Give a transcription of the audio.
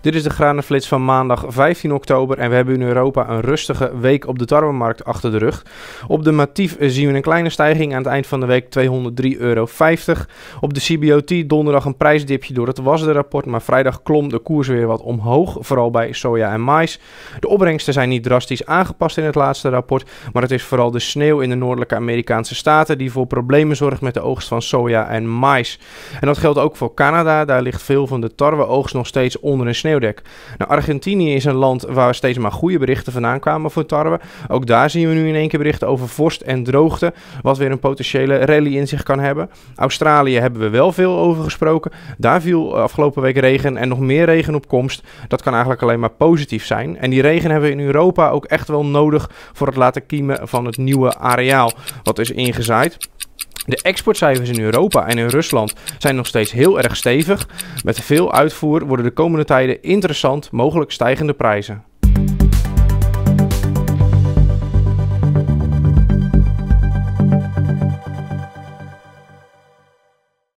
Dit is de granenflits van maandag 15 oktober en we hebben in Europa een rustige week op de tarwemarkt achter de rug. Op de Matief zien we een kleine stijging aan het eind van de week, €203,50. Op de CBOT donderdag een prijsdipje door het wasdenrapport, maar vrijdag klom de koers weer wat omhoog, vooral bij soja en mais. De opbrengsten zijn niet drastisch aangepast in het laatste rapport, maar het is vooral de sneeuw in de noordelijke Amerikaanse staten die voor problemen zorgt met de oogst van soja en mais. En dat geldt ook voor Canada, daar ligt veel van de tarweoogst nog steeds onder een sneeuwdek. Nou, Argentinië is een land waar steeds maar goede berichten vandaan kwamen voor tarwe. Ook daar zien we nu in één keer berichten over vorst en droogte, wat weer een potentiële rally in zich kan hebben. Australië hebben we wel veel over gesproken. Daar viel afgelopen week regen en nog meer regen op komst. Dat kan eigenlijk alleen maar positief zijn. En die regen hebben we in Europa ook echt wel nodig voor het laten kiemen van het nieuwe areaal wat is ingezaaid. De exportcijfers in Europa en in Rusland zijn nog steeds heel erg stevig. Met veel uitvoer worden de komende tijden interessant, mogelijk stijgende prijzen.